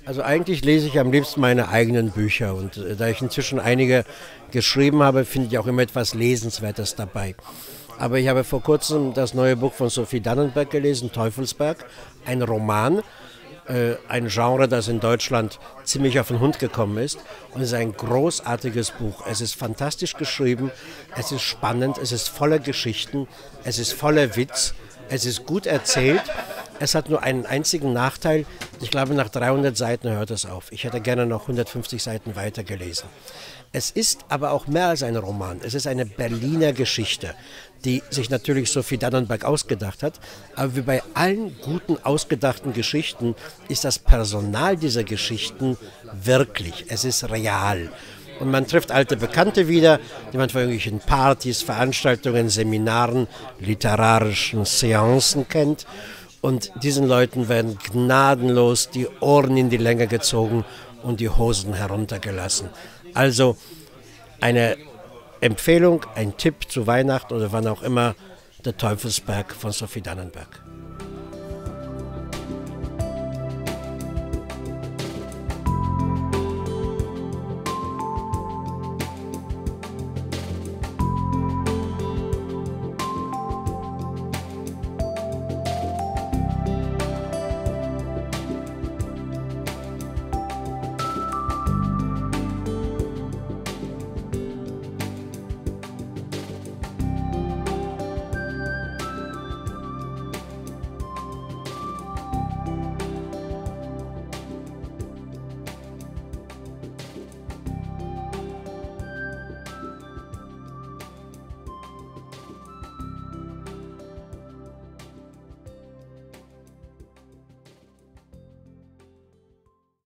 Also eigentlich lese ich am liebsten meine eigenen Bücher und da ich inzwischen einige geschrieben habe, finde ich auch immer etwas Lesenswertes dabei. Aber ich habe vor kurzem das neue Buch von Sophie Dannenberg gelesen, Teufelsberg, ein Roman, ein Genre, das in Deutschland ziemlich auf den Hund gekommen ist. Und es ist ein großartiges Buch. Es ist fantastisch geschrieben, es ist spannend, es ist voller Geschichten, es ist voller Witz, es ist gut erzählt. Es hat nur einen einzigen Nachteil. Ich glaube, nach 300 Seiten hört es auf. Ich hätte gerne noch 150 Seiten weitergelesen. Es ist aber auch mehr als ein Roman. Es ist eine Berliner Geschichte, die sich natürlich Sophie Dannenberg ausgedacht hat. Aber wie bei allen guten, ausgedachten Geschichten ist das Personal dieser Geschichten wirklich. Es ist real. Und man trifft alte Bekannte wieder, die man von irgendwelchen Partys, Veranstaltungen, Seminaren, literarischen Seancen kennt. Und diesen Leuten werden gnadenlos die Ohren in die Länge gezogen und die Hosen heruntergelassen. Also eine Empfehlung, ein Tipp zu Weihnachten oder wann auch immer, der Teufelsberg von Sophie Dannenberg.